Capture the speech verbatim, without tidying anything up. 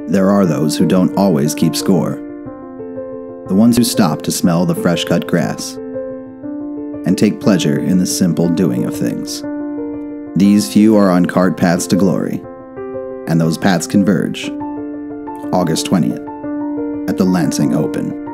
there are those who don't always keep score. The ones who stop to smell the fresh-cut grass and take pleasure in the simple doing of things. These few are on cart paths to glory, and those paths converge August twentieth at the Lansing Open.